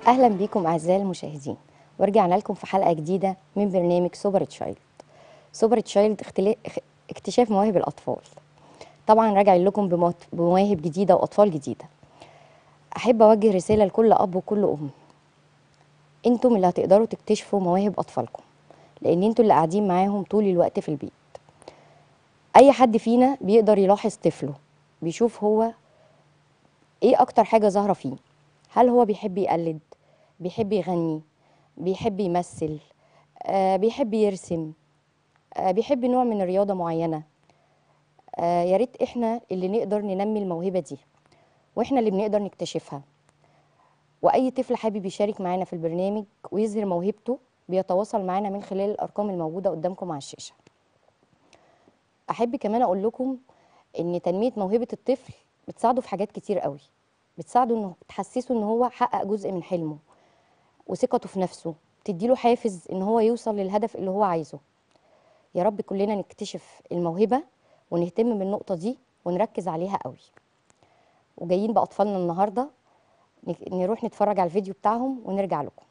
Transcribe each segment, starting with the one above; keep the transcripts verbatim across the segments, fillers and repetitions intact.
أهلا بكم أعزائي المشاهدين، ورجعنا لكم في حلقة جديدة من برنامج سوبر تشايلد. سوبر تشايلد اختلا... اخ- اكتشاف مواهب الأطفال. طبعا راجع لكم بموت- بمواهب جديدة وأطفال جديدة. أحب أوجه رسالة لكل أب وكل أم، أنتم اللي هتقدروا تكتشفوا مواهب أطفالكم، لأن أنتم اللي قاعدين معاهم طول الوقت في البيت. أي حد فينا بيقدر يلاحظ طفله، بيشوف هو إيه أكتر حاجة ظاهرة فيه. هل هو بيحب يقلد، بيحب يغني، بيحب يمثل، آه بيحب يرسم، آه بيحب نوع من الرياضة معينة. آه يا ريت احنا اللي نقدر ننمي الموهبة دي، واحنا اللي بنقدر نكتشفها. واي طفل حابب يشارك معانا في البرنامج ويظهر موهبته بيتواصل معانا من خلال الارقام الموجودة قدامكم على الشاشة. احب كمان اقول لكم ان تنمية موهبة الطفل بتساعده في حاجات كتير قوي. بتساعده انه بتحسسه ان هو حقق جزء من حلمه، وثقته في نفسه بتديله حافز ان هو يوصل للهدف اللي هو عايزه. يا رب كلنا نكتشف الموهبة ونهتم بالنقطة دي ونركز عليها قوي. وجايين بأطفالنا النهاردة نك- نروح نتفرج على الفيديو بتاعهم ونرجع لكم.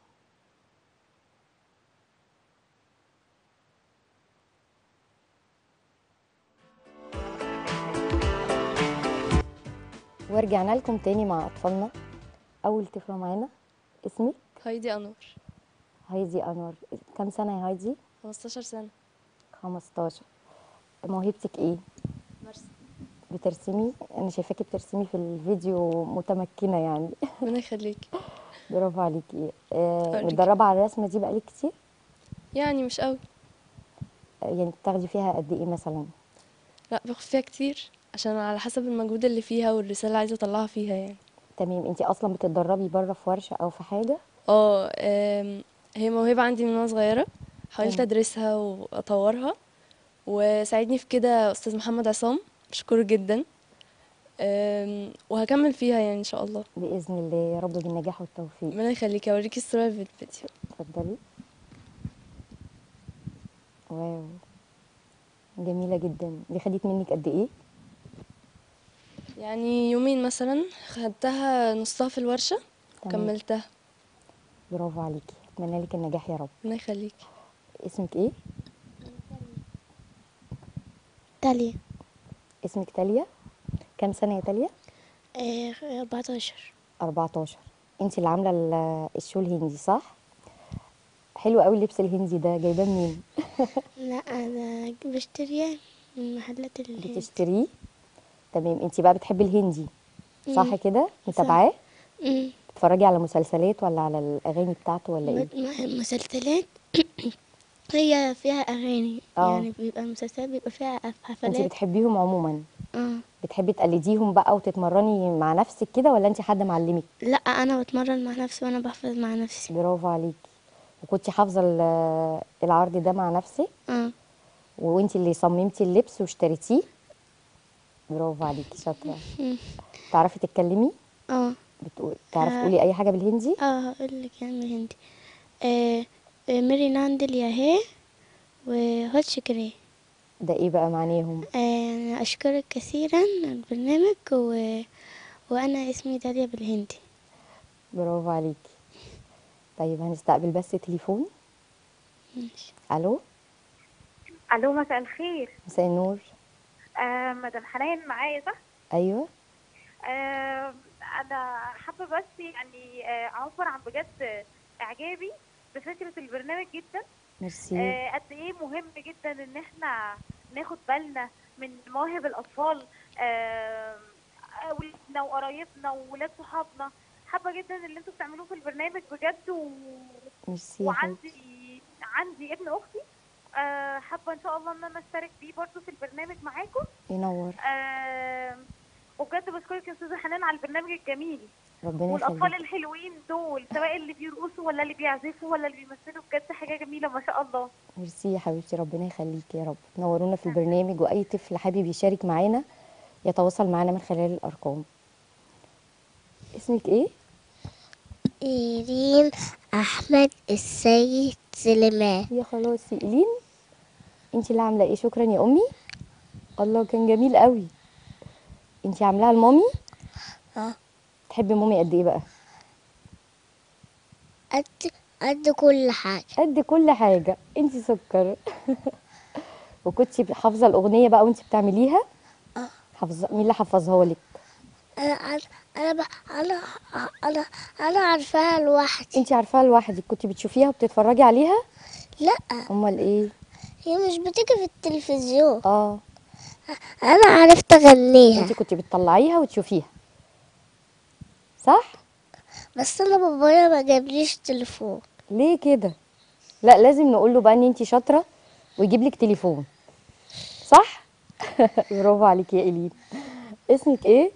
ورجعنا لكم تاني مع أطفالنا. أول طفلة معانا، اسمك؟ هايدي أنور. هايدي أنور. كام سنة يا هايدي؟ خمستاشر سنة. خمستاشر. موهبتك ايه؟ مرسى. بترسمي؟ أنا شايفاكي بترسمي في الفيديو متمكنة يعني. ربنا يخليكي. برافو عليكي. آه أوريكي متدربة على الرسمة دي بقالك كتير؟ يعني مش قوي. آه يعني بتاخدي فيها قد ايه مثلا؟ لا، باخد فيها كتير عشان على حسب المجهود اللي فيها والرسالة اللي عايزة اطلعها فيها يعني. تمام. انتي اصلا بتتدربي بره في ورشة او في حاجة؟ اه آم، هي موهبة عندي من وانا صغيرة، حاولت تمام. ادرسها واطورها، وساعدني في كده استاذ محمد عصام، بشكره جدا. آم، وهكمل فيها يعني ان شاء الله. بإذن الله، يا رب بالنجاح والتوفيق. ربنا يخليكي. اوريكي الصورة في الفيديو. اتفضلي. واو، جميلة جدا. دي خدت منك قد ايه؟ يعني يومين مثلا، خدتها نصها في الورشة تمام. وكملتها. برافو عليكي، اتمنى لك النجاح يا رب. ربنا يخليكي. اسمك ايه؟ تالية. اسمك تاليا. كام سنة يا تاليا؟ آه، أربعتاشر. أربعتاشر. انتي اللي عاملة ال- الشو الهندي صح؟ حلو قوي اللبس الهندي ده، جايباه منين؟ لا، أنا بشتريها من محلات الهند. بتشتريه؟ تمام. انتي بقى بتحبي الهندي صح مم، كده؟ صح. متابعاه؟ مم. بتتفرجي على مسلسلات ولا على الأغاني بتاعته ولا م- ايه؟ م- مسلسلات. هي فيها أغاني، اه. يعني بيبقى مسلسلات بيبقى فيها أف- انتي حفلات. بتحبيهم عموما؟ اه. بتحبي تقلديهم بقى وتتمرني مع نفسك كده ولا انت حد معلمك؟ لا، أنا بتمرن مع نفسي وأنا بحفظ مع نفسي. برافو عليكي. وكنتي حافظه ال- العرض ده مع نفسك اه. وانت اللي صممتي اللبس واشتريتيه؟ برافو عليكي، شاطره. مم. تعرفي تتكلمي؟ اه. بتقول تعرفي ه- تقولي اي حاجه بالهندي؟ اه هقولك يعني بالهندي. آه آه، ميري ناندل يا هي وهوت شكري. ده ايه بقى معناهم؟ آه، أشكرك كثيرا على البرنامج و... وأنا اسمي داليا بالهندي. برافو عليكي. طيب هنستقبل بس تليفون. ماشي. الو. الو، مساء الخير. مساء النور. آه مدام حنان معايا صح؟ ايوه. آه انا حابه بس يعني آه اعبر عن بجد اعجابي بفكره البرنامج جدا. ميرسي. آه قد ايه مهم جدا ان احنا ناخد بالنا من مواهب الاطفال، آه اولادنا وقرايبنا وولاد صحابنا. حابه جدا اللي انتوا بتعملوه في البرنامج بجد و... ميرسي يا حبيبتي. وعندي عندي ابن اختي، آه حابه ان شاء الله ان انا اشترك بيه برضو في البرنامج معاكم. ينور. آه وبجد بشكرك يا استاذه حنان على البرنامج الجميل. ربنا والاطفال يخليكي. الحلوين دول سواء اللي بيرقصوا ولا اللي بيعزفوا ولا اللي بيمثلوا بجد حاجه جميله ما شاء الله. ميرسي يا حبيبتي، ربنا يخليكي يا رب. نورونا في البرنامج، واي طفل حابب يشارك معانا يتواصل معانا من خلال الارقام. اسمك ايه؟ إيرين أحمد السيد سليمان. يا خلاص يا إيلين. انت اللي عامله ايه؟ شكرا يا امي. الله كان جميل قوي. انت عاملاها لمامي؟ اه. تحبي مامي قد ايه بقى؟ قد قد كل حاجة. قد كل حاجه، انت سكر. وكنتي حافظه الاغنيه بقى وانت بتعمليها؟ اه. حافظه؟ مين اللي حفظها لك؟ انا انا انا ب... انا انا انا عارفاها لوحدي. انت عارفاها لوحدك؟ كنتي بتشوفيها وبتتفرجي عليها؟ لا، امال ايه؟ هي مش بتيجي في التلفزيون. اه. انا عرفت اغنيها. انت كنتي بتطلعيها وتشوفيها، صح؟ بس انا بابايا ما جابليش تليفون. ليه كده؟ لا، لازم نقول له بقى ان انت شاطره ويجيب لك تليفون، صح؟ برافو عليكي يا إيلين. اسمك ايه؟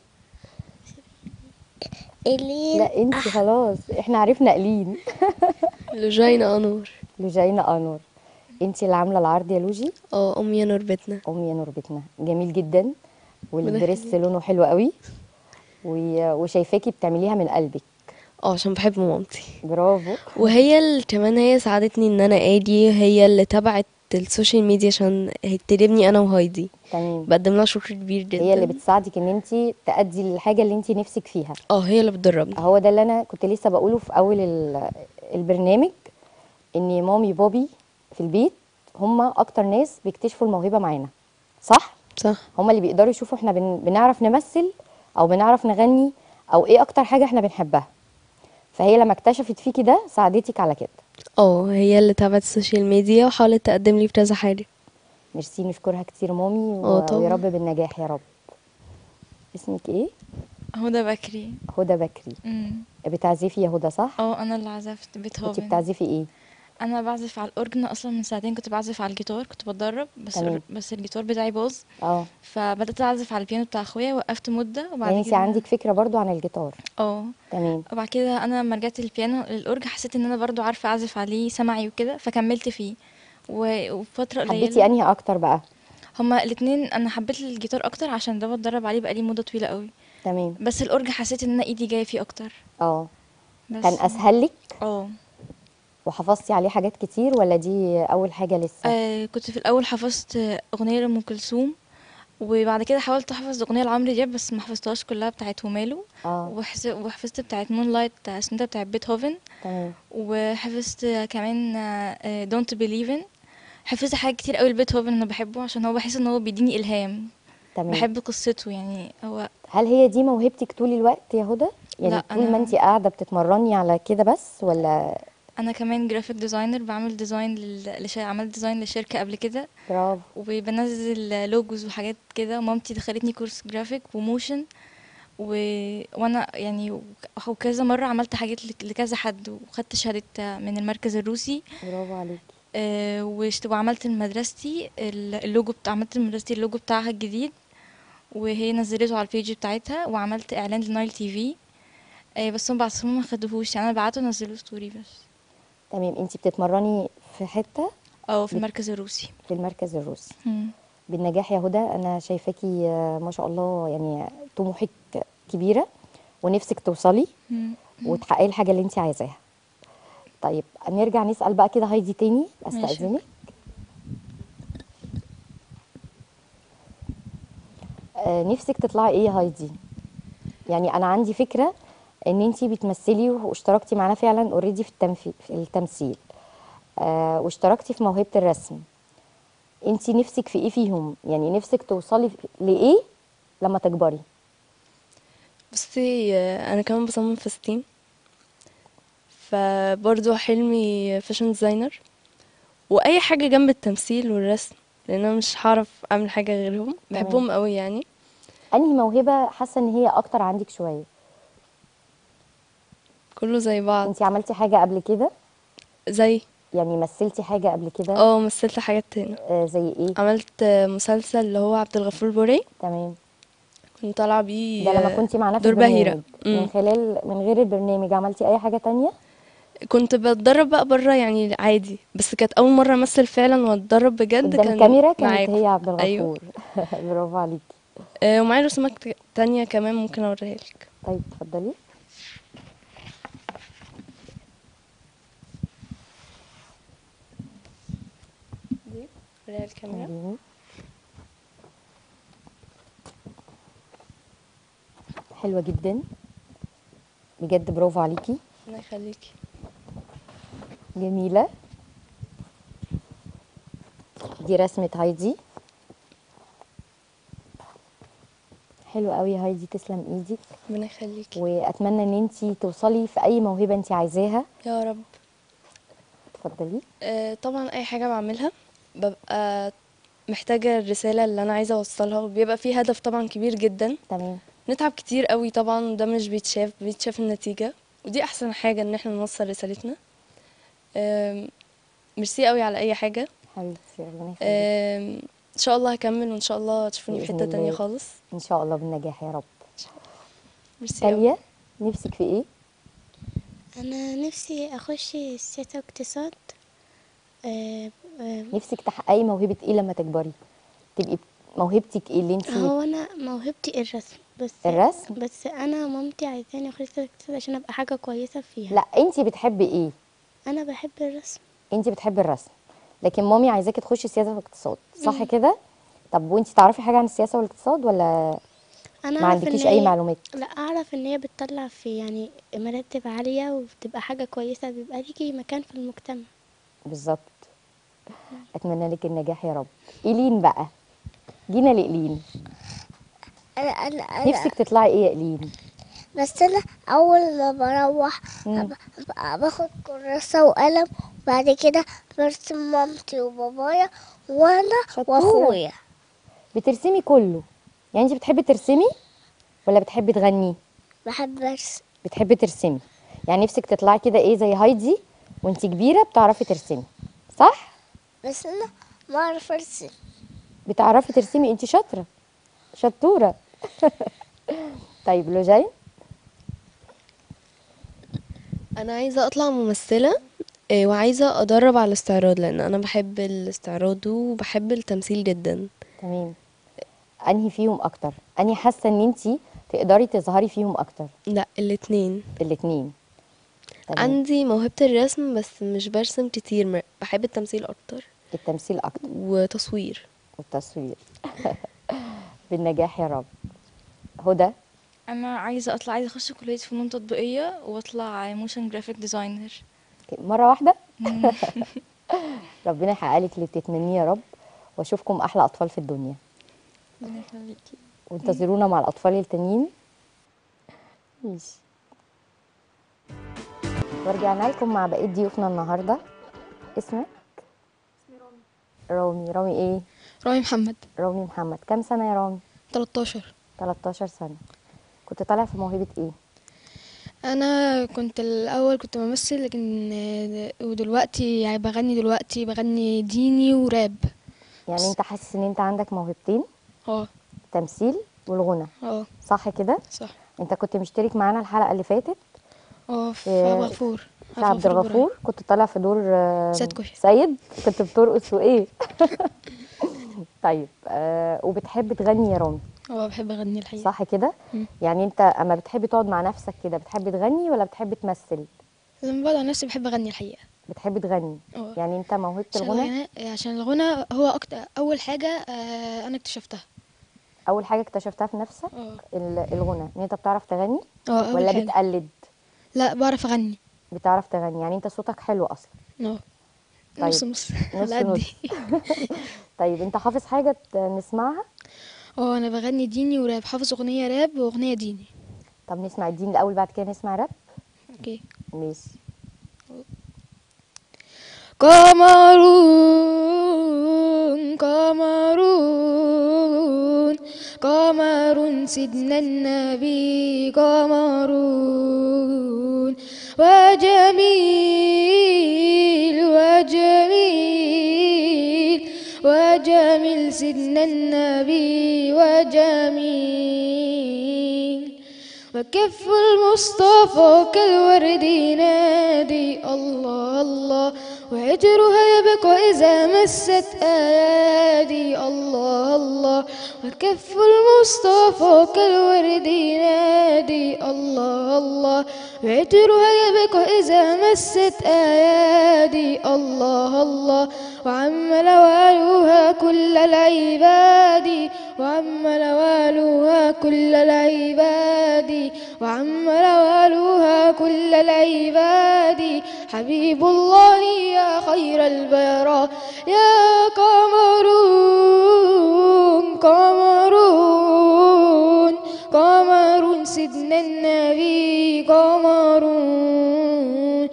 إلين. لا انت خلاص احنا عرفنا إيلين. لوجينا انور. لوجينا انور. انت اللي عامله العرض يا لوجي؟ اه، امي يا نور بيتنا. امي يا نور بيتنا، جميل جدا، والدريس يخليك. لونه حلو قوي، و- وشايفاكي بتعمليها من قلبك. اه، عشان بحب مامتي. برافو. وهي اللي كمان هي ساعدتني ان انا اجي، هي اللي تبعت السوشيال ميديا عشان تدربني انا وهايدي. تمام. بقدم لها شكر كبير جدا. هي اللي بتساعدك ان انت تأدي الحاجه اللي انت نفسك فيها. اه، هي اللي بتدربني. هو ده اللي انا كنت لسه بقوله في اول ال- البرنامج، ان مامي بابي في البيت هما اكتر ناس بيكتشفوا الموهبه معانا، صح؟ صح. هما اللي بيقدروا يشوفوا احنا بن... بنعرف نمثل او بنعرف نغني او ايه اكتر حاجه احنا بنحبها. فهي لما اكتشفت فيكي ده ساعدتك على كده. اه، هي اللي تابعت السوشيال ميديا وحاولت تقدم لي في كذا حاجه. ميرسي، نشكرها كتير مامي، اه و... ويا طبعا. رب بالنجاح يا رب. اسمك ايه؟ هدى بكري. هدى بكري. امم بتعزفي يا هدى، صح؟ اه، انا اللي عزفت كنت بيتهوفن. بتعزفي ايه؟ انا بعزف على الاورجن اصلا من سنتين، كنت بعزف على الجيتار، كنت بتدرب بس تمام. بس الجيتار بتاعي باظ، اه. فبدات اعزف على البيانو بتاع اخويا، وقفت مده وبعد يعني انت كده عندك فكره برضو عن الجيتار. اه تمام. وبعد كده انا لما رجعت للبيانو للاورج حسيت ان انا برضو عارفه اعزف عليه سمعي وكده، فكملت فيه و- وفتره حبيتي قليله. انهي اكتر بقى؟ هما الاتنين انا حبيت الجيتار اكتر عشان ده بتدرب عليه بقالي مده طويله قوي، تمام. بس الاورج حسيت ان انا ايدي جايه فيه اكتر. اه. كان بس اسهل لك اه وحفظتي عليه حاجات كتير، ولا دي اول حاجه لسه؟ آه، كنت في الاول حفظت اغنيه لام كلثوم، وبعد كده حاولت احفظ اغنيه لعمرو دياب بس ما حفظتهاش كلها بتاعت وماله، اه. وحس- وحفظت بتاعت مون لايت سنتا بتاعت بيتهوفن، تمام. وحفظت كمان دونت بليفن. حفظت حاجات كتير قوي لبيتهوفن، انا بحبه عشان هو بحس ان هو بيديني الهام، تمام. بحب قصته يعني هو. هل هي دي موهبتك طول الوقت يا هدى؟ يعني لا، طول ما انا انت قاعده بتتمرني على كده بس، ولا؟ انا كمان جرافيك ديزاينر، بعمل ديزاين لل... لش... عملت ديزاين لشركه قبل كده، برافو. وبنزل لوجوز وحاجات كده. مامتي دخلتني كورس جرافيك وموشن و... وانا يعني وك- وكذا مره عملت حاجات لك- لكذا حد، وخدت شهاده من المركز الروسي. برافو عليكي. آه، واشت- وعملت لمدرستي ال- اللوجو بتاع عملت لمدرستي اللوجو بتاعها الجديد، وهي نزلته على البيج بتاعتها، وعملت اعلان لنايل تي في. آه، بس هم بعتهم ما خدوهوش، يعني انا بعته نزلوا ستوري بس. تمام. انت بتتمرني في حته اه، في بت... المركز الروسي. في المركز الروسي. مم. بالنجاح يا هدى. انا شايفاكي آه، ما شاء الله، يعني طموحك كبيره ونفسك توصلي مم. وتحققي الحاجه اللي انت عايزاها. طيب نرجع نسال بقى كده هايدي تاني، ماشي. استاذنك. آه، نفسك تطلعي ايه يا هايدي؟ يعني انا عندي فكره ان انتي بتمثلي واشتركتي معانا فعلا اوريدي في التمثيل في التمثيل آه واشتركتي في موهبه الرسم. انتي نفسك في ايه فيهم؟ يعني نفسك توصلي في- لايه لما تكبري؟ بصي، آه، انا كمان بصمم فساتين، فبرضه حلمي فاشن ديزاينر، واي حاجه جنب التمثيل والرسم، لان انا مش هعرف اعمل حاجه غيرهم، بحبهم قوي يعني. انهي موهبه حاسه ان هي اكتر عندك شويه؟ كله زي بعض. انتي عملتي حاجه قبل كده؟ زي يعني مثلتي حاجه قبل كده؟ اه مثلت حاجات تاني. آه زي ايه؟ عملت آه، مسلسل اللي هو عبد الغفور البرعي، تمام. كنت طالعه بيه ده لما آه، كنتي معانا في دور بهيره. البرنامج. من مم. خلال من غير البرنامج عملتي اي حاجه تانية؟ كنت بتدرب بقى بره يعني عادي، بس كانت اول مره امثل فعلا واتدرب بجد قدام كان كاميرا كانت معاكم. هي عبد ايوه. الغفور. برافو عليكي. آه، ومعايا رسومات تانية كمان ممكن اوريها لك. طيب اتفضلي. دي اوريها الكاميرا. وريني. حلوة جدا بجد، برافو عليكي. الله يخليكي. جميلة. دي رسمة هايدي. حلو قوي يا هايدي، تسلم ايدك، ربنا يخليكي واتمنى ان انتي توصلي في اي موهبة انتي عايزاها. يا رب. اتفضلي. آه، طبعا اي حاجه بعملها ببقى محتاجه الرساله اللي انا عايزه اوصلها، وبيبقى في هدف طبعا كبير جدا. تمام. نتعب كتير قوي طبعا، ده مش بيتشاف، بيتشاف النتيجه، ودي احسن حاجه ان احنا نوصل رسالتنا. آم، ميرسي قوي على اي حاجه. حبيبتي ربنا يخليك. آم، ان شاء الله هكمل، وان شاء الله تشوفوني في بإذن حته تانية الله. خالص. ان شاء الله بالنجاح يا رب. ميرسي قوي. تاليا، نفسك في ايه؟ انا نفسي اخش سياسة واقتصاد. آه، آه، نفسك تحققي موهبة ايه لما تكبري؟ تبقي موهبتك ايه اللي انتي؟ هو انا موهبتي الرسم بس. الرسم؟ بس انا مامتي عايزاني اخش سياسة واقتصاد عشان ابقى حاجة كويسة فيها. لا، انتي بتحبي ايه؟ انا بحب الرسم. انتي بتحبي الرسم، لكن مامي عايزاكي تخشي سياسة واقتصاد، صح مم. كده؟ طب وانتي تعرفي حاجة عن السياسة والاقتصاد ولا انا ما اعرف عندكيش ان اي هي معلومات؟ لا اعرف ان هي بتطلع في يعني مرتب عالية وبتبقى حاجة كويسة، بيبقى ليكي مكان في المجتمع. بالظبط. اتمنى لك النجاح يا رب. ايلين بقى، جينا لإيلين. انا انا انا نفسك تطلعي ايه يا إيلين؟ بس انا اول ما بروح مم. ب- ب- باخد كراسة وقلم، وبعد كده برسم مامتي وبابايا وانا شطورة. واخويا. بترسمي كله؟ يعني انت بتحبي ترسمي ولا بتحبي تغني؟ بحب ارسم. بتحبي ترسمي، يعني نفسك تطلعي كده ايه زي هايدي وانت كبيرة بتعرفي ترسمي، صح؟ بس انا ما اعرف ارسم. بتعرفي ترسمي، انت شاطرة شطورة. طيب لوجين؟ انا عايزه اطلع ممثله، آه، وعايزه ادرب على الاستعراض، لان انا بحب الاستعراض وبحب التمثيل جدا. تمام. انهي فيهم اكتر؟ انهي حاسة ان انت تقدري تظهري فيهم اكتر؟ لا، الاتنين. الاتنين. تمام. عندي موهبه الرسم بس مش برسم كتير، م- بحب التمثيل اكتر التمثيل اكتر وتصوير. والتصوير. بالنجاح يا رب. هدى؟ انا عايزه اطلع عايزه اخش كليه فنون تطبيقيه واطلع موشن جرافيك ديزاينر. مرة واحدة؟ ربنا يحقق لك اللي بتتمنيه يا رب، واشوفكم احلى اطفال في الدنيا، ربنا يخليكي. وانتظرونا مع الاطفال التانيين. ماشي. ورجعنا لكم مع بقية ضيوفنا النهارده. اسمك؟ رامي. رامي ايه؟ رامي محمد. رامي محمد. كام سنة يا رامي؟ تلتاشر. تلتاشر سنة. كنت طالع في موهبة ايه؟ انا كنت الاول كنت بمثل، لكن آه، ودلوقتي يعني بغني دلوقتي بغني ديني وراب. يعني انت حاسس ان انت عندك موهبتين، اه التمثيل والغنى، اه صح كده؟ صح. انت كنت مشترك معانا الحلقة اللي فاتت اه في في- عبد الغفور. في عبد الغفور، كنت طالع في دور آه، سيد كشري. سيد، كنت بترقص وايه؟ طيب آه وبتحب تغني يا رامي، اه بحب اغني الحقيقه. صح كده؟ مم. يعني انت اما بتحبي تقعد مع نفسك كده بتحبي تغني ولا بتحبي تمثل؟ لما بقعد على نفسي بحب اغني الحقيقه. بتحبي تغني. اه يعني انت موهبة عشان الغنى الغناء عشان الغنى هو اكتر اول حاجه آه، انا اكتشفتها. اول حاجة اكتشفتها في نفسك اه ال- الغنى، ان انت بتعرف تغني اه اول ولا حاجه. بتقلد؟ لا بعرف اغني. بتعرف تغني، يعني انت صوتك حلو اصلا. اه طيب. نص نص نص على قدي. نص. طيب انت حافظ حاجة ت- نسمعها؟ اه انا بغني ديني وراب، حافظ اغنيه راب واغنيه ديني. طب نسمع الدين الاول بعد كده نسمع راب. اوكي. ماشي. قمرون قمرون قمر سيدنا النبي قمرون وجميل وجميل وجميل سيدنا النبي وجميل وكف المصطفى كالورد ينادي الله الله وعجرها يبقى إذا مست أيادي الله الله وكف المصطفى كالورد ينادي الله الله وعجرها يبقى إذا مست أيادي الله الله وعم نوالها كل العباد وعم نوالها كل العباد وعم نوالها كل العباد حبيب الله يا خير البراء يا قمرون قمرون قمر سيدنا النبي قمرون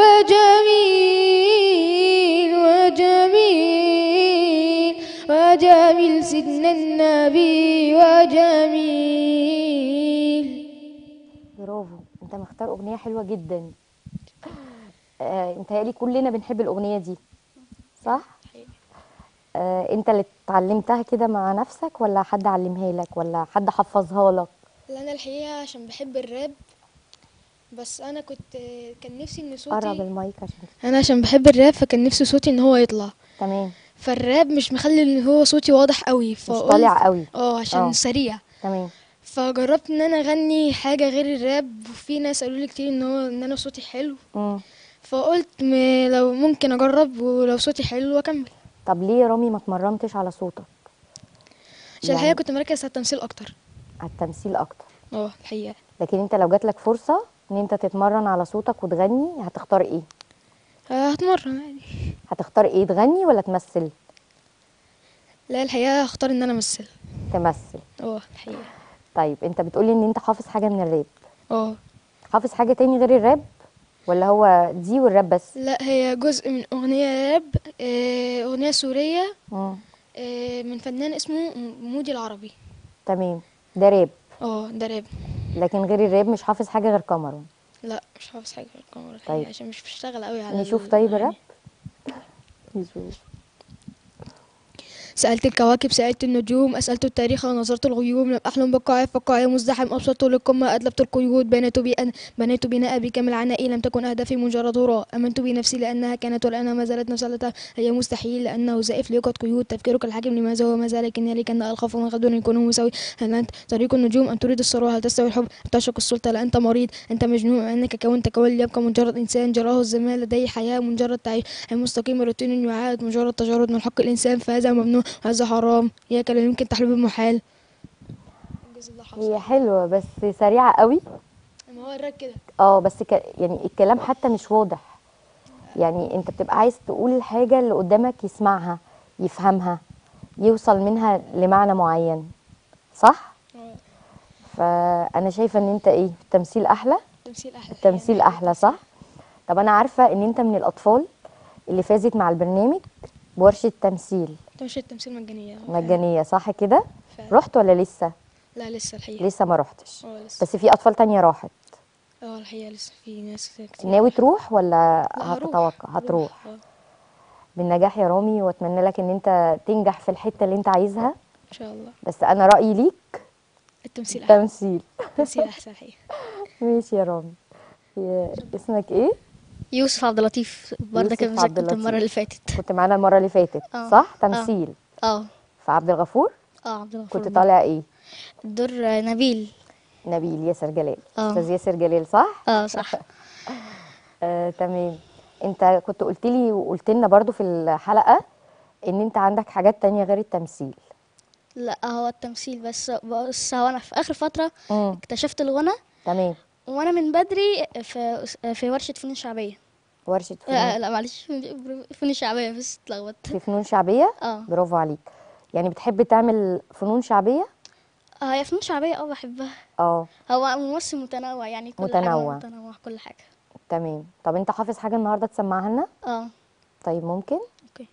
وجميل وجميل وجميل سيدنا النبي وجميل. برافو، انت مختار اغنيه حلوه جدا. آه، متهيألي كلنا بنحب الاغنيه دي، صح؟ آه، انت اللي اتعلمتها كده مع نفسك ولا حد علمها لك ولا حد حفظها لك؟ لا انا الحقيقه عشان بحب الراب، بس انا كنت كان نفسي ان قرب صوتي المايك عشان انا عشان بحب الراب، فكان نفسي صوتي ان هو يطلع. تمام. فالراب مش مخلي ان هو صوتي واضح قوي، مش فقلت طالع قوي. اه عشان اه سريع. تمام. فجربت ان انا اغني حاجه غير الراب، وفي ناس قالوا لي كتير ان هو ان انا صوتي حلو، امم فقلت م... لو ممكن اجرب، ولو صوتي حلو اكمل. طب ليه يا رامي ما اتمرنتش على صوتك؟ عشان الحقيقه يعني كنت مركز على التمثيل اكتر. على التمثيل اكتر. اه الحقيقه لكن انت لو جاتلك فرصه ان انت تتمرن على صوتك وتغني هتختار ايه؟ آه، هتمرن عادي. هتختار ايه، تغني ولا تمثل؟ لا الحقيقه هختار ان انا امثل. تمثل. اه الحقيقه. طيب انت بتقولي ان انت حافظ حاجه من الراب، اه حافظ حاجه تاني غير الراب ولا هو دي والراب بس؟ لا هي جزء من اغنيه راب، آه، اغنيه سوريه، امم آه، من فنان اسمه مودي العربي. تمام، ده راب. اه ده راب. لكن غير الراب مش حافظ حاجه غير كاميرون؟ لا مش حافظ حاجه في الكاميرا الحقيقه، طيب. عشان مش بشتغل قوي على نشوف طيب الراب. الأغاني. نشوف. سألت الكواكب سألت النجوم أسألت التاريخ ونظرت الغيوم لم أحلم بقاع فقاع مزدحم أبسط للقمة أدلبت القيود بنيت بأن بنيت بناء بكامل عنائي لم تكن أهدافي مجرد هراء أمنت بنفسي لأنها كانت والآن ما زالت نفسها هي مستحيل لأنه زائف ليقظ قيود تفكيرك الحاكم لماذا هو ما زال لكن لكن الخوف من غد يكون مساوي هل أنت طريق النجوم أم تريد الثروة هل تستوي الحب أم تعشق السلطة لا أنت مريض أنت مجنون أنك كونت كون يبقى مجرد إنسان جراه الزمان لديه حياة مجرد تعيش المستقيم روتين يعاد مجرد تجارد من حق الإنسان فهذا ممنوع وهذا حرام يا كلام يمكن تحلو بالمحال. هي حلوه بس سريعه قوي. ما هو الراب كده. اه بس ك... يعني الكلام حتى مش واضح، يعني انت بتبقى عايز تقول الحاجه اللي قدامك يسمعها يفهمها يوصل منها لمعنى معين، صح؟ اه فانا شايفه ان انت ايه، التمثيل احلى. التمثيل احلى. التمثيل احلى صح. طب انا عارفه ان انت من الاطفال اللي فازت مع البرنامج بورشه تمثيل ورشة التمثيل مجانية. مجانيه، صح كده؟ فعلا. رحت ولا لسه؟ لا لسه الحقيقة. لسه ما رحتش. اه لسه. بس في اطفال تانية راحت. اه الحقيقة لسه في ناس كتير. ناوي تروح ولا لا هروح. هتتوقع؟ هتروح. اه بالنجاح يا رامي، واتمنى لك ان انت تنجح في الحته اللي انت عايزها. ان شاء الله. بس انا رايي ليك التمثيل احسن. تمثيل. التمثيل احسن الحقيقة. ماشي يا رامي. يا- اسمك ايه؟ يوسف عبد اللطيف برضه يوسف كان عبد كنت المرة اللطيف. اللي فاتت. كنت معانا المره اللي فاتت اه. صح؟ اه. تمثيل اه في عبد الغفور. اه عبد الغفور. كنت طالع ايه؟ دور نبيل. نبيل ياسر جلال. اه. استاذ ياسر جلال صح؟ اه صح. آه، تمام. انت كنت قلت لي وقلت لنا برضو في الحلقه ان انت عندك حاجات تانية غير التمثيل. لا هو التمثيل بس. بس هو انا في اخر فترة امم اكتشفت الغنى، تمام. وانا من بدري في في ورشة فنون شعبية. ورشه آه فنون. لا معلش فنون شعبية بس اتلخبطت. في فنون شعبيه. اه برافو عليك. يعني بتحب تعمل فنون شعبيه؟ اه هي فنون شعبية اه بحبها. اه هو ممثل متنوع يعني كل متنوع. حاجة متنوع كل حاجة. تمام. طب انت حافظ حاجه النهارده تسمعها لنا؟ اه طيب ممكن. اوكي.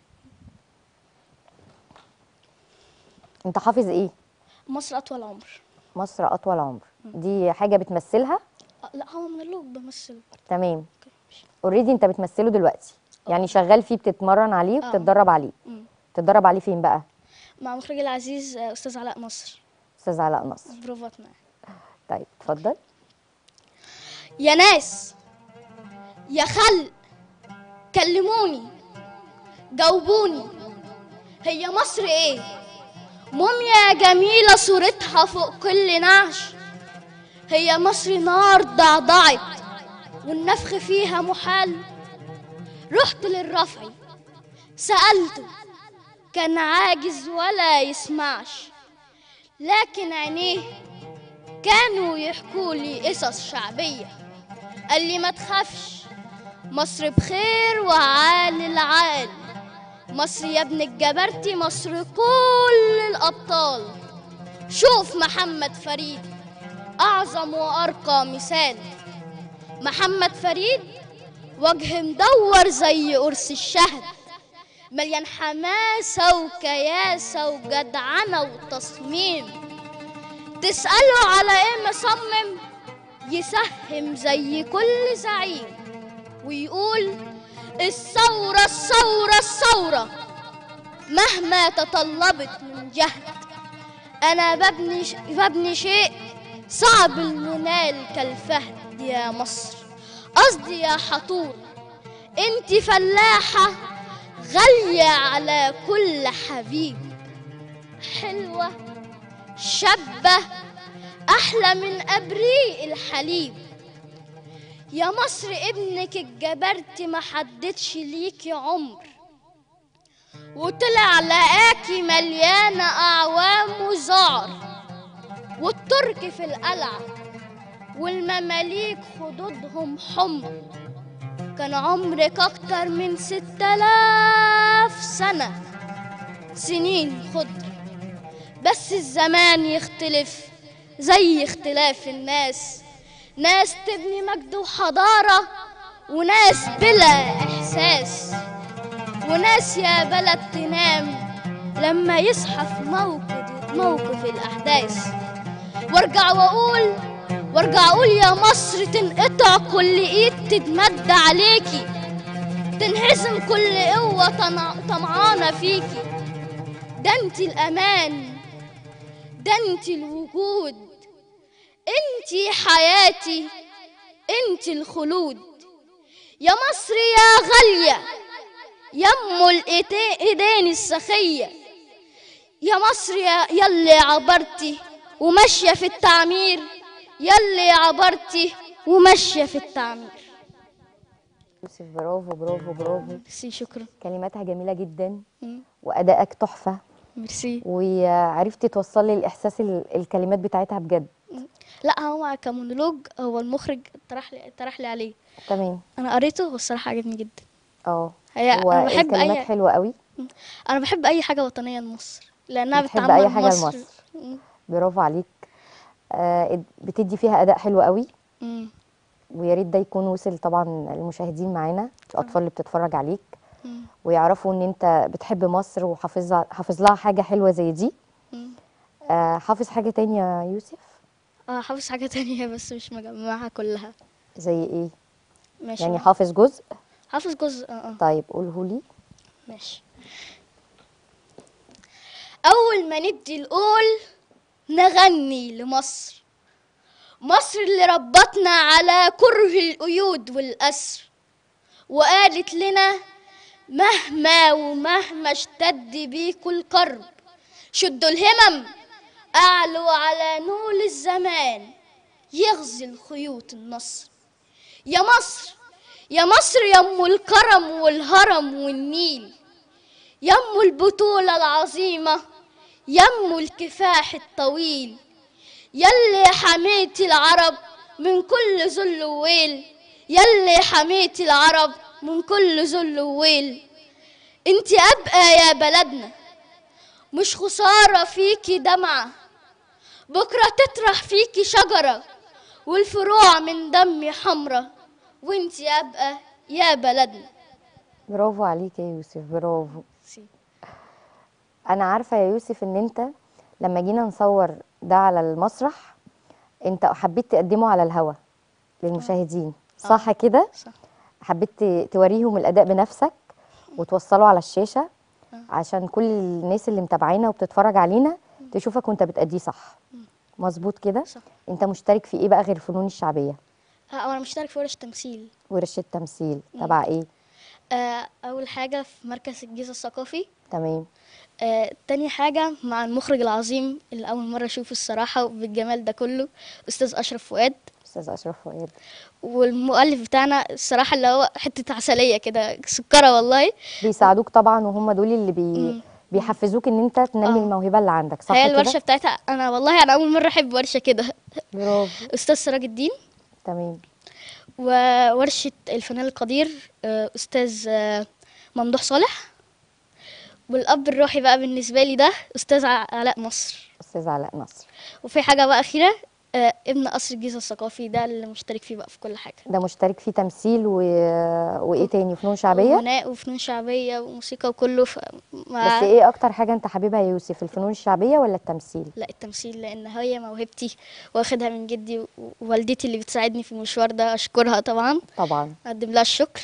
انت حافظ ايه؟ مصر أطول عمر. مصر اطول عمر. دي حاجه بتمثلها؟ آه لا هو مونولوج بمثل. تمام. اوكي ماشي. اوريدي انت بتمثله دلوقتي، يعني شغال فيه بتتمرن عليه اه. وبتتدرب عليه. مم. تتدرب عليه فين بقى؟ مع مخرجي العزيز آه، أستاذ علاء نصر. استاذ علاء نصر. بروفات معاه. طيب اتفضل. يا ناس يا خل كلموني جاوبوني، هي مصر ايه؟ موميا جميلة صورتها فوق كل نعش. هي مصر نار ضعضعت والنفخ فيها محال. رحت للرفعي سألته كان عاجز ولا يسمعش، لكن عينيه كانوا يحكوا لي قصص شعبية. قال لي ما تخافش مصر بخير وعال العال، مصر يا ابن الجبرتي، مصر كل الأبطال. شوف محمد فريد أعظم وأرقى مثال، محمد فريد وجه مدور زي قرص الشهد، مليان حماسة وكياسة وجدعنة وتصميم. تسأله على ايه مصمم، يسهم زي كل زعيم ويقول الثورة الثورة الثورة مهما تطلبت من جهد. أنا ببني, ش... ببني شيء صعب المنال كالفهد يا مصر، قصدي يا حطور انت فلاحة غالية على كل حبيب، حلوة شابة أحلى من أبريق الحليب. يا مصر ابنك الجبرتي ما حددش ليكي عمر، وطلع لقاكي مليانة أعوام وزعر، والترك في القلعة والمماليك خدودهم حمر. كان عمرك أكتر من ستة آلاف سنة، سنين خضر، بس الزمان يختلف زي اختلاف الناس، ناس تبني مجد وحضارة وناس بلا إحساس، وناس يا بلد تنام لما يصحى في موقف, موقف الأحداث. وارجع وأقول وارجع أقول يا مصر تنقطع كل إيد تتمد عليكي، تنهزم كل قوة طمعانة فيكي. ده انت الأمان، ده انت الوجود، انت حياتي، انت الخلود. يا مصر يا غالية يم الايدين السخية، يا مصر يا يلي عبرتي وماشية في التعمير، يلي عبرتي وماشية في التعمير. يوسف برافو برافو برافو. ميرسي، شكرا. كلماتها جميلة جدا مم. وأدائك تحفة. ميرسي. وعرفتي توصلي الإحساس الكلمات بتاعتها بجد. لا هو كمونولوج هو المخرج طرح لي طرح لي عليه. تمام. انا قريته والصراحه عجبني جدا. اه هو انا بحب الكلمات اي حلوه قوي. انا بحب اي حاجه وطنيه لمصر لانها بتحب بتعمر اي حاجه مصر. لمصر. برافو عليك. آه بتدي فيها اداء حلو قوي. مم. ويا ريت ده يكون وصل طبعا المشاهدين معانا، الاطفال اللي بتتفرج عليك، مم. ويعرفوا ان انت بتحب مصر وحافظ حافظ لها حاجه حلوه زي دي. آه حافظ حاجه تانية يا يوسف؟ اه حافظ حاجه تانية بس مش مجمعها كلها. زي ايه؟ ماشي. يعني حافظ جزء؟ حافظ جزء. اه اه طيب قوله لي. ماشي. اول ما ندي القول نغني لمصر، مصر اللي ربطنا على كره القيود والأسر، وقالت لنا مهما ومهما اشتد بيكوا الكرب شدوا الهمم، أعلوا على نول الزمان يغزل خيوط النصر. يا مصر يا مصر يم الكرم والهرم والنيل، يم البطولة العظيمة، يم الكفاح الطويل، يلي حميتي العرب من كل ذل وويل، يلي حميتي العرب من كل ذل وويل. انتي أبقى يا بلدنا، مش خسارة فيكي دمعة، بكرة تطرح فيكي شجرة والفروع من دمي حمرة، وانتي أبقى يا بلدنا. برافو عليك يا يوسف، برافو. انا عارفه يا يوسف ان انت لما جينا نصور ده على المسرح انت حبيت تقدمه على الهوا للمشاهدين، صح كده؟ صح. حبيت توريهم الاداء بنفسك وتوصله على الشاشه عشان كل الناس اللي متابعينا وبتتفرج علينا تشوفك وانت بتأديه صح. مظبوط كده؟ صح. انت مشترك في ايه بقى غير الفنون الشعبيه؟ اه انا مشترك في ورش تمثيل. ورشه تمثيل تبع ايه؟ آه اول حاجه في مركز الجيزه الثقافي. تمام. آه، تاني حاجة مع المخرج العظيم اللي أول مرة أشوفه الصراحة بالجمال ده كله، أستاذ أشرف فؤاد. أستاذ أشرف فؤاد. والمؤلف بتاعنا الصراحة اللي هو حتة عسلية كده، سكرة والله. بيساعدوك طبعا وهم دول اللي بي... بيحفزوك إن أنت تنمي آه. الموهبة اللي عندك، صح كده؟ هي الورشة بتاعتها أنا والله أنا أول مرة أحب ورشة كده. برافو. أستاذ سراج الدين. تمام. وورشة الفنان القدير آه، أستاذ آه، ممدوح صالح. والأب الروحي بقى بالنسبة لي ده أستاذ ع- علاء نصر. استاذ علاء نصر. وفي حاجة بقى أخيرة، آه، ابن قصر الجيزة الثقافي ده اللي مشترك فيه بقى في كل حاجة. ده مشترك فيه تمثيل و... وايه تاني، فنون شعبيه؟ وغناء وفنون شعبية وموسيقى وكله ف... بس مع... ايه اكتر حاجه انت حاببها يا يوسف، الفنون الشعبيه ولا التمثيل؟ لا، التمثيل، لأن هي موهبتي واخدها من جدي و- ووالدتي اللي بتساعدني في المشوار ده، أشكرها طبعا، طبعا. أقدم لها الشكر.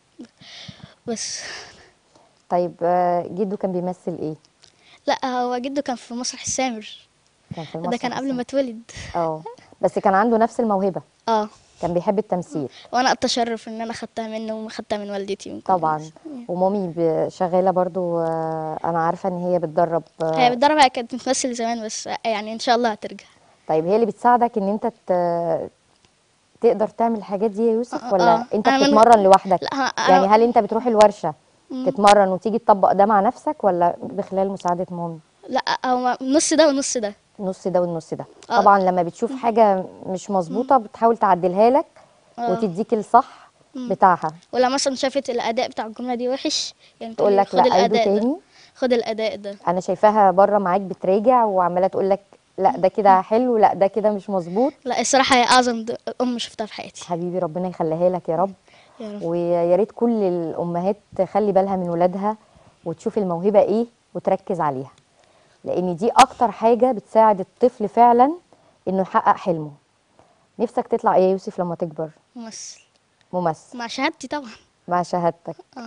بس طيب آه، جدو كان بيمثل ايه؟ لا، هو جده كان في مسرح السامر. كان في ده المسرح كان قبل السينما. ما اتولد. اه بس كان عنده نفس الموهبه، اه، كان بيحب التمثيل. وانا اتشرف ان انا خدتها منه وخدتها من والدتي من كل طبعا. الناس. ومامي ب- شغاله برضو، آه، انا عارفه ان هي بتدرب. هي آه، بتدرب، هي كانت بتمثل زمان بس يعني ان شاء الله هترجع. طيب هي اللي بتساعدك ان انت ت- تقدر تعمل الحاجات دي يا يوسف، اه, ولا آه. انت انا من بتتمرن لوحدك؟ لا ها- يعني انا هل انت بتروح الورشه مم. تتمرن وتيجي تطبق ده مع نفسك، ولا بخلال مساعده مامي؟ لا، هو نص ده ونص ده. نص ده والنص ده. اه. طبعا لما بتشوف حاجه مش مظبوطه بتحاول تعدلها لك اه. وتديك الصح مم. بتاعها. ولا مثلا شافت الاداء بتاع الجمله دي وحش، يعني تقول تقول لي لك خد لا عيده الاداء ده، تاني. خد الاداء ده. انا شايفاها بره معاك بتراجع وعماله تقول لك لا ده كده حلو، لا ده كده مش مظبوط. لا، الصراحه هي اعظم د- ام شفتها في حياتي. حبيبي ربنا يخليها لك يا رب. يا رب. ويا ريت كل الامهات تخلي بالها من ولادها وتشوف الموهبه ايه وتركز عليها، لان دي اكتر حاجه بتساعد الطفل فعلا انه يحقق حلمه. نفسك تطلع ايه يا يوسف لما تكبر؟ ممثل. ممثل. مع شهادتي طبعا. مع شهادتك. اه.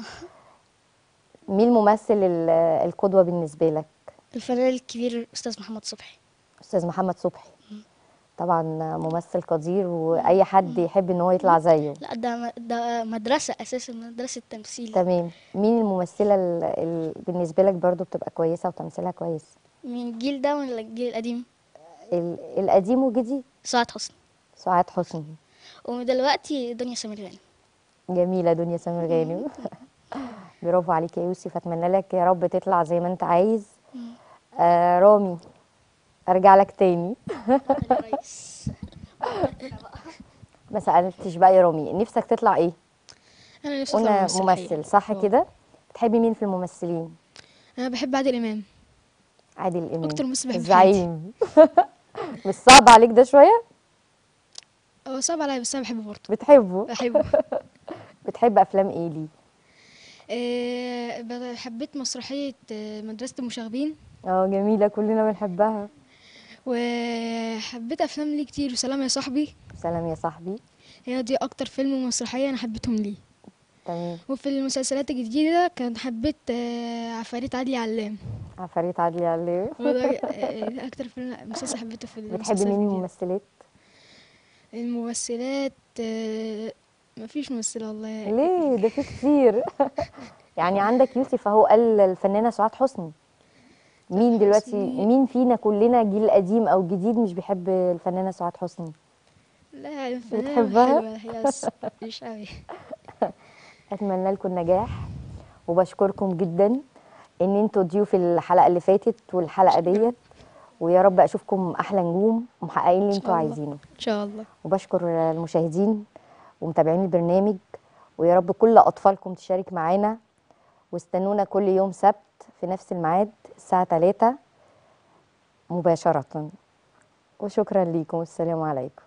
مين الممثل ال- القدوه بالنسبه لك؟ الفنان الكبير استاذ محمد صبحي. استاذ محمد صبحي. طبعا ممثل قدير واي حد يحب ان هو يطلع زيه. لا، ده م- ده مدرسه اساسا، مدرسه تمثيل. تمام. مين الممثله اللي بالنسبه لك برضو بتبقى كويسه وتمثيلها كويس؟ من الجيل ده ولا الجيل القديم؟ ال- القديم والجديد. سعاد حسني. سعاد حسني. ودلوقتي دنيا سمير غانم. جميله دنيا سمير غانم. برافو عليك يا يوسف، اتمنى لك يا رب تطلع زي ما انت عايز. آه رامي، ارجع لك تاني. يا ريس. ما سالتش بقى يا رامي، نفسك تطلع ايه؟ انا نفسي اطلع قلنا ممثل ممثل حقيقي. صح اه. كده. بتحبي مين في الممثلين؟ انا بحب عادل امام. عادل امام أكتر ممثل بحبه في الزعيم. مش صعب عليك ده شويه؟ هو صعب عليا بس انا بحبه برضه. بتحبه؟ بحبه. بتحب افلام ايه ليه؟ آه، ب- حبيت مسرحية آه، مدرسة المشاغبين، اه جميله كلنا بنحبها. وحبيت أفلام ليه كتير، وسلام يا صاحبي. سلام يا صاحبي. هي دي أكتر فيلم ومسرحية أنا حبيتهم ليه. تمام. وفي المسلسلات الجديدة كان حبيت آه، عفاريت عدلي علام. عفاريت عدلي علام. هو ده آه، ده أكتر فيلم مسلسل حبيته في بتحبي المسلسلات مين الجديدة. الممثلات؟ الممثلات آه، مفيش ممثلة والله. ليه ده في كتير. يعني عندك يوسف اهو قال الفنانه سعاد حسني. مين دلوقتي، حسني. مين فينا كلنا جيل قديم او جديد مش بيحب الفنانه سعاد حسني؟ لا، الفنانة بتحبها؟ حلوة هي بس مش قوي. اتمنى لكم النجاح وبشكركم جدا ان انتوا ضيوف الحلقه اللي فاتت والحلقه ديت، ويا رب اشوفكم احلى نجوم ومحققين اللي إن انتوا شاء الله. عايزينه. إن شاء الله. وبشكر المشاهدين ومتابعين البرنامج، ويا رب كل اطفالكم تشارك معانا، واستنونا كل يوم سبت في نفس الميعاد الساعه ثلاثة مباشره. وشكرا ليكم، السلام عليكم.